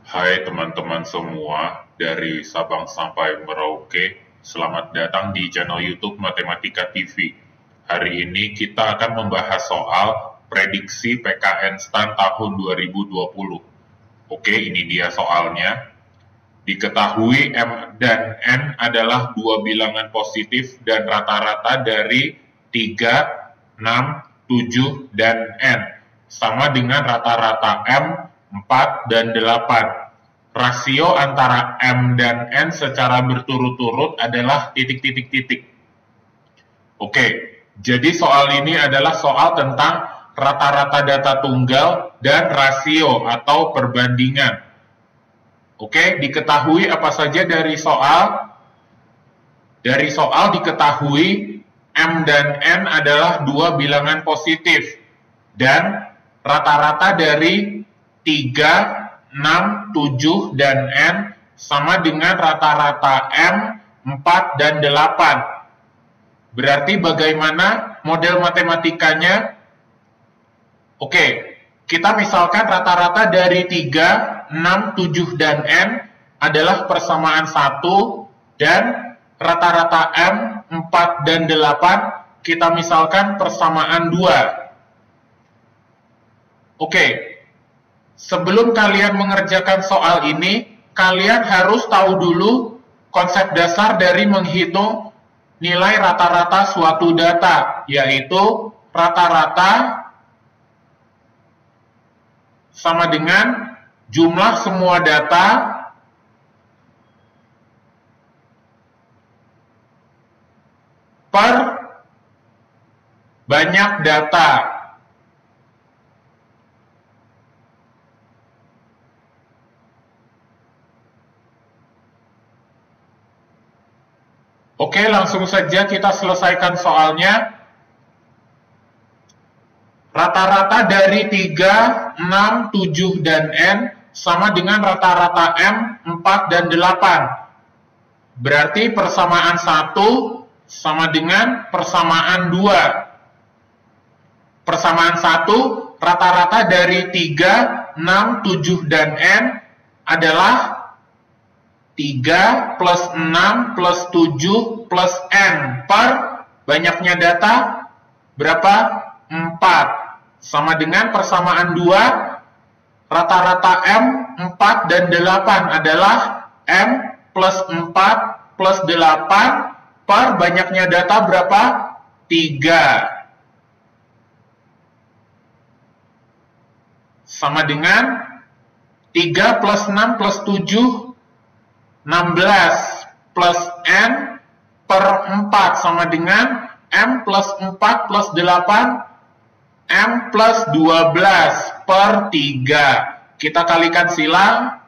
Hai teman-teman semua, dari Sabang sampai Merauke, selamat datang di channel YouTube Matematika TV. Hari ini kita akan membahas soal prediksi PKN STAN tahun 2020. Oke, ini dia soalnya. Diketahui M dan N adalah dua bilangan positif dan rata-rata dari 3, 6, 7, dan N, sama dengan rata-rata M, 4, dan 8. Rasio antara M dan N secara berturut-turut adalah titik-titik-titik. Oke, jadi soal ini adalah soal tentang rata-rata data tunggal dan rasio atau perbandingan. Oke, diketahui apa saja dari soal? Dari soal diketahui M dan N adalah dua bilangan positif dan rata-rata dari 3, 6, 7, dan N sama dengan rata-rata M, 4, dan 8. Berarti bagaimana model matematikanya? Oke, kita misalkan rata-rata dari 3, 6, 7, dan N adalah persamaan 1 dan rata-rata M, 4, dan 8 kita misalkan persamaan 2. Oke, sebelum kalian mengerjakan soal ini, kalian harus tahu dulu konsep dasar dari menghitung nilai rata-rata suatu data, yaitu rata-rata sama dengan jumlah semua data per banyak data. Oke, langsung saja kita selesaikan soalnya. Rata-rata dari 3, 6, 7, dan N sama dengan rata-rata M, 4, dan 8. Berarti persamaan 1 sama dengan persamaan 2. Persamaan 1, rata-rata dari 3, 6, 7, dan N adalah 3 plus 6 plus 7 plus N per banyaknya data berapa? 4. Sama dengan persamaan 2, rata-rata M, 4, dan 8 adalah M plus 4 plus 8 per banyaknya data berapa? 3. Sama dengan 3 plus 6 plus 7, 16 plus N per 4 sama dengan M plus 4 plus 8, M plus 12 per 3. Kita kalikan silang.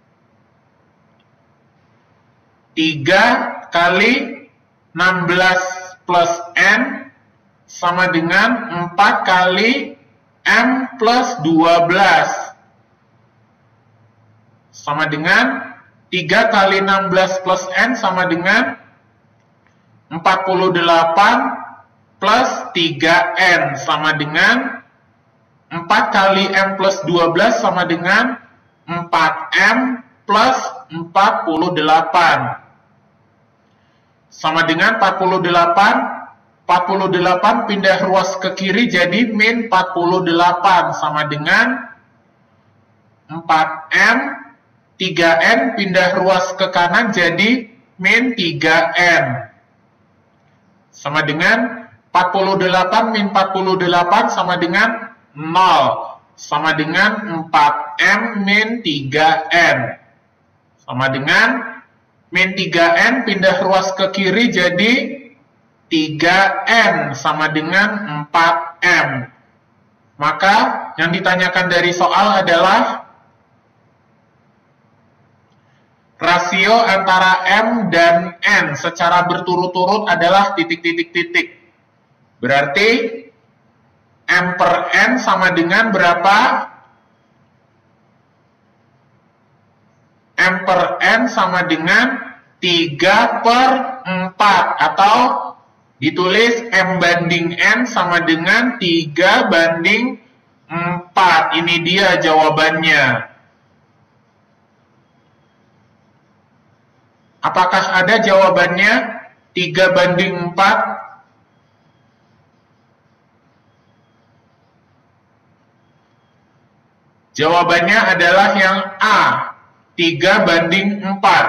3 kali 16 plus N sama dengan 4 kali M plus 12. Sama dengan 3 kali 16 plus N sama dengan 48 plus 3N sama dengan 4 kali M plus 12 sama dengan 4M plus 48. Sama dengan 48 pindah ruas ke kiri jadi min 48 sama dengan 4M. 3N pindah ruas ke kanan jadi min 3N. Sama dengan 48 min 48 sama dengan 0. Sama dengan 4M min 3N. Sama dengan min 3N pindah ruas ke kiri jadi 3N sama dengan 4M. Maka yang ditanyakan dari soal adalah rasio antara M dan N secara berturut-turut adalah titik-titik-titik. Berarti M per N sama dengan berapa? M per N sama dengan 3 per 4. Atau ditulis M banding N sama dengan 3 banding 4. Ini dia jawabannya. Apakah ada jawabannya? 3:4? Jawabannya adalah yang A, 3:4.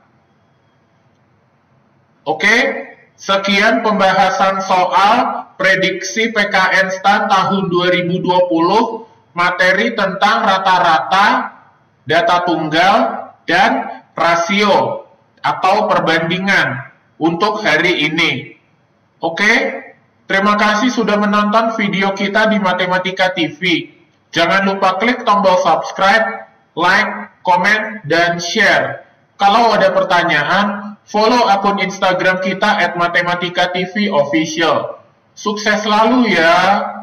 Oke, sekian pembahasan soal prediksi PKN STAN tahun 2020, materi tentang rata-rata, data tunggal, dan rasio atau perbandingan untuk hari ini. Oke, terima kasih sudah menonton video kita di Matematika TV. Jangan lupa klik tombol subscribe, like, komen, dan share. Kalau ada pertanyaan, follow akun Instagram kita @matematikatv official. Sukses selalu ya!